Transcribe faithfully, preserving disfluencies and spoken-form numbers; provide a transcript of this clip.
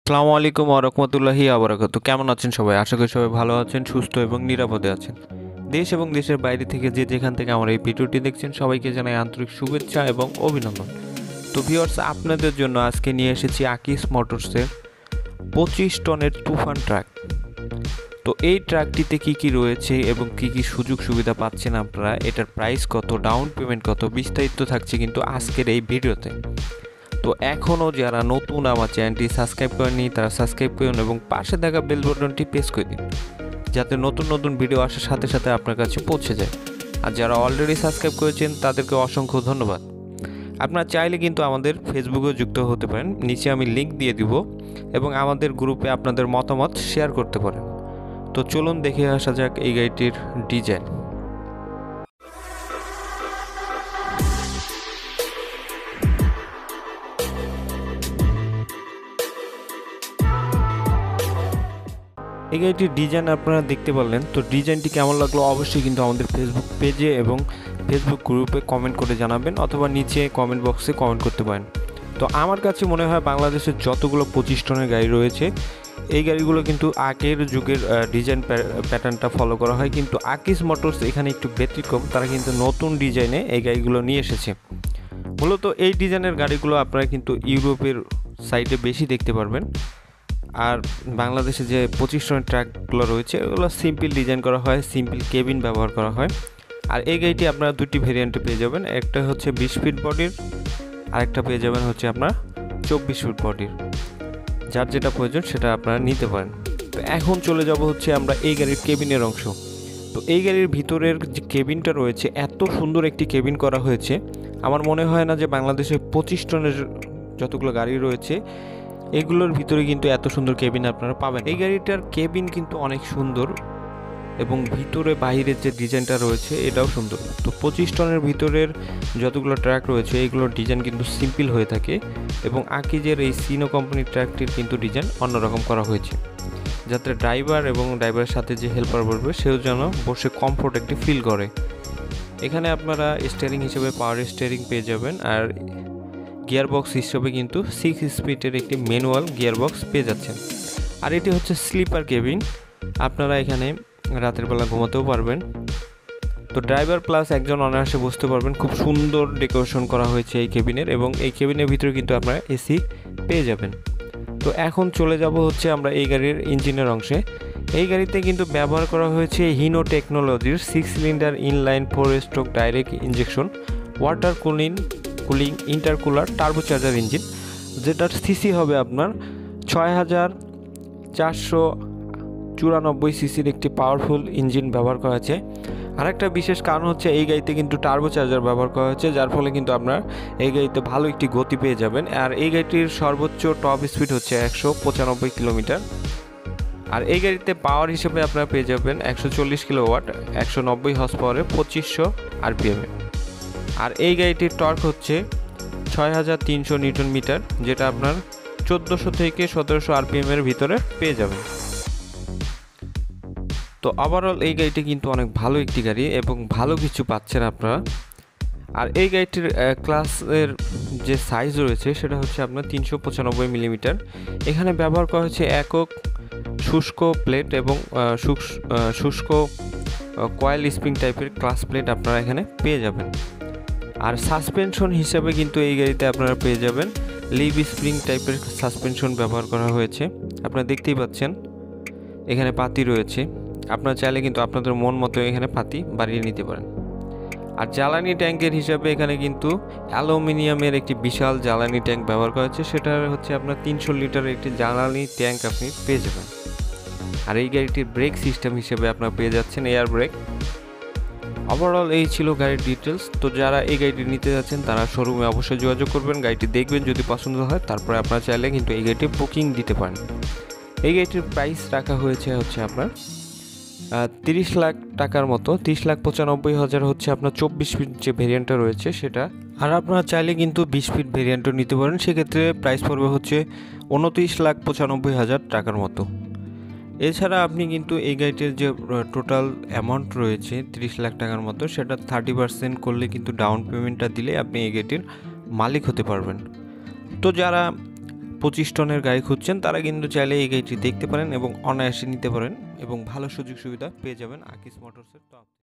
আসসালামু আলাইকুম ওয়া রাহমাতুল্লাহি ওয়া বারাকাতুহু। কেমন আছেন সবাই? আশা করি সবাই ভালো আছেন, সুস্থ এবং নিরাপদে আছেন। দেশ এবং দেশের বাইরে থেকে যে যেখান থেকে আমার এই ভিডিওটি দেখছেন সবাইকে জানাই আন্তরিক শুভেচ্ছা এবং অভিনন্দন। তো ভিউয়ার্স, আপনাদের জন্য আজকে নিয়ে এসেছি আকিজ মোটরসের পঁচিশ টনের তুফান ট্রাক। তো এই ট্রাকটিতে কি কি রয়েছে এবং কি কি সুযোগ সুবিধা পাচ্ছেন আপনারা, এটার প্রাইস কত, ডাউন পেমেন্ট কত, বিস্তারিত থাকছে কিন্তু আজকের এই ভিডিওতে। তো এখনও যারা নতুন আমার চ্যানেলটি সাবস্ক্রাইব করেনি তারা সাবস্ক্রাইব করুন এবং পাশে থাকা বেল বাটনটি প্রেস করে দিন, যাতে নতুন নতুন ভিডিও আসার সাথে সাথে আপনার কাছে পৌঁছে যায়। আর যারা অলরেডি সাবস্ক্রাইব করেছেন তাদেরকে অসংখ্য ধন্যবাদ। আপনারা চাইলে কিন্তু আমাদের ফেসবুকেও যুক্ত হতে পারেন, নিচে আমি লিঙ্ক দিয়ে দিব, এবং আমাদের গ্রুপে আপনাদের মতামত শেয়ার করতে পারেন। তো চলুন দেখে আসা যাক এই গাড়িটির ডিজাইন। এই গাড়িটির ডিজাইন আপনারা দেখতে পারলেন। তো ডিজাইনটি কেমন লাগলো অবশ্যই কিন্তু আমাদের ফেসবুক পেজে এবং ফেসবুক গ্রুপে কমেন্ট করে জানাবেন, অথবা নিচে কমেন্ট বক্সে কমেন্ট করতে পারেন। তো আমার কাছে মনে হয় বাংলাদেশের যতগুলো পঁচিশ টনের গাড়ি রয়েছে এই গাড়িগুলো কিন্তু আগের যুগের ডিজাইন প্যাটার্নটা ফলো করা হয়, কিন্তু আকিজ মোটরস এখানে একটু ব্যতিক্রম। তারা কিন্তু নতুন ডিজাইনে এই গাড়িগুলো নিয়ে এসেছে। মূলত এই ডিজাইনের গাড়িগুলো আপনারা কিন্তু ইউরোপের সাইডে বেশি দেখতে পারবেন। আর বাংলাদেশে যে পঁচিশ টনের ট্রাকগুলো রয়েছে ওগুলো সিম্পল ডিজাইন করা হয়, সিম্পল কেবিন ব্যবহার করা হয়। আর এই গাড়িটি আপনারা দুটি ভেরিয়েন্টে পেয়ে যাবেন, একটা হচ্ছে বিশ ফিট বডির, আরেকটা পেয়ে যাবেন হচ্ছে আপনার চব্বিশ ফিট বডির। যার যেটা প্রয়োজন সেটা আপনারা নিতে পারেন। তো এখন চলে যাব হচ্ছে আমরা এই গাড়ির কেবিনের অংশ। তো এই গাড়ির ভিতরের যে কেবিনটা রয়েছে এত সুন্দর একটি কেবিন করা হয়েছে, আমার মনে হয় না যে বাংলাদেশে পঁচিশ টনের যতগুলো গাড়ি রয়েছে এগুলোর ভিতরে কিন্তু এত সুন্দর কেবিন আপনারা পাবেন। এই গাড়িটার কেবিন কিন্তু অনেক সুন্দর এবং ভিতরে বাইরের যে ডিজাইনটা রয়েছে এটাও সুন্দর। তো পঁচিশ টনের ভিতরের যতগুলো ট্র্যাক রয়েছে এইগুলোর ডিজাইন কিন্তু সিম্পল হয়ে থাকে, এবং আকিজের এই সিনো কোম্পানির ট্র্যাকটির কিন্তু ডিজাইন অন্যরকম করা হয়েছে, যাতে ড্রাইভার এবং ড্রাইভারের সাথে যে হেল্পার বসবে সেও যেন বসে কমফোর্ট একটি ফিল করে। এখানে আপনারা স্টিয়ারিং হিসেবে পাওয়ার স্টিয়ারিং পেয়ে যাবেন, আর গিয়ারবক্স হিসেবে কিন্তু সিক্স স্পিডের একটি ম্যানুয়াল গিয়ারবক্স পেয়ে যাচ্ছেন। আর এটি হচ্ছে স্লিপার কেবিন, আপনারা এখানে রাতের বেলা ঘুমাতেও পারবেন। তো ড্রাইভার প্লাস একজন অনায়াসে বসতে পারবেন। খুব সুন্দর ডেকোরেশন করা হয়েছে এই কেবিনের, এবং এই কেবিনের ভিতরে কিন্তু আপনারা এসি পেয়ে যাবেন। তো এখন চলে যাব হচ্ছে আমরা এই গাড়ির ইঞ্জিনের অংশে। এই গাড়িতে কিন্তু ব্যবহার করা হয়েছে হিনো টেকনোলজির six cylinder inline four stroke direct injection water cooling cooling intercooler turbocharger engine, যেটার সিসি হবে আপনার ছয় হাজার চারশো চুরানব্বই সিসির একটি পাওয়ারফুল ইঞ্জিন ব্যবহার করা হয়েছে। আরেকটা বিশেষ কারণ হচ্ছে এই গাড়িতে কিন্তু টার্বোচার্জার ব্যবহার করা হয়েছে, যার ফলে কিন্তু আপনার এই গাড়িতে ভালো একটি গতি পেয়ে যাবেন। আর এই গাড়িটির সর্বোচ্চ টপ স্পিড হচ্ছে একশো পঁচানব্বই কিলোমিটার। আর এই গাড়িতে পাওয়ার হিসেবে আপনারা পেয়ে যাবেন একশো চল্লিশ কিলোওয়াট, একশো নব্বই হর্স পাওয়ারে পঁচিশশো আরপিএমে। আর এই গাড়িটির টর্ক হচ্ছে ছয় হাজার তিনশো নিউটন মিটার, যেটা আপনার চোদ্দোশো থেকে সতেরোশো আরপিএমের ভিতরে পেয়ে যাবেন। তো ওভারঅল এই গাড়িটি কিন্তু অনেক ভালো একটি গাড়ি এবং ভালো কিছু পাচ্ছেন আপনারা। আর এই গাড়িটির ক্লাসের যে সাইজ রয়েছে সেটা হচ্ছে আপনার তিনশো পঁচানব্বই মিলিমিটার। এখানে ব্যবহার করা হচ্ছে একক শুষ্ক প্লেট এবং শুষ্ক কয়েল স্প্রিং টাইপের ক্লাস প্লেট আপনারা এখানে পেয়ে যাবেন। আর সাসপেনশন হিসাবে কিন্তু এই গাড়িতে আপনারা পেয়ে যাবেন লিভ স্প্রিং টাইপের সাসপেনশন ব্যবহার করা হয়েছে। আপনারা দেখতেই পাচ্ছেন এখানে পাতি রয়েছে, আপনারা চাইলে কিন্তু আপনাদের মন মতো এখানে পাতি বাড়িয়ে নিতে পারেন। আর জ্বালানি ট্যাঙ্কের হিসাবে এখানে কিন্তু অ্যালুমিনিয়ামের একটি বিশাল জ্বালানি ট্যাঙ্ক ব্যবহার করা হয়েছে, সেটা হচ্ছে আপনার তিনশো লিটারের একটি জ্বালানি ট্যাঙ্ক আপনি পেয়ে যাবেন। আর এই গাড়িটির ব্রেক সিস্টেম হিসেবে আপনারা পেয়ে যাচ্ছেন এয়ার ব্রেক। ওভারঅল এই ছিল গাড়ির ডিটেলস। তো যারা এই গাড়িটি নিতে যাচ্ছেন তারা শোরুমে অবশ্যই যোগাযোগ করবেন, গাড়িটি দেখবেন, যদি পছন্দ হয় তারপরে আপনারা চাইলে কিন্তু এই গাড়িটি বুকিং দিতে পারেন। এই গাড়িটির প্রাইস রাখা হয়েছে হচ্ছে আপনার তিরিশ লাখ টাকার মতো, তিরিশ লাখ পঁচানব্বই হাজার হচ্ছে আপনার চব্বিশ ফিট যে ভেরিয়েন্টটা রয়েছে সেটা। আর আপনারা চাইলে কিন্তু বিশ ফিট ভেরিয়েন্টও নিতে পারেন, সেক্ষেত্রে প্রাইস পড়বে হচ্ছে উনত্রিশ লাখ পঁচানব্বই হাজার টাকার মতো। এছাড়া আপনি কিন্তু এই গাড়িটির যে টোটাল অ্যামাউন্ট রয়েছে তিরিশ লাখ টাকার মতো, সেটা থার্টি পার্সেন্ট করলে কিন্তু ডাউন পেমেন্টটা দিলে আপনি এই গাড়িটির মালিক হতে পারবেন। তো যারা পঁচিশ টনের গাড়ি খুঁজছেন তারা কিন্তু চাইলে এই গাড়িটি দেখতে পারেন এবং অনায়াসে নিতে পারেন এবং ভালো সুযোগ সুবিধা পেয়ে যাবেন আকিজ মোটরসের। তো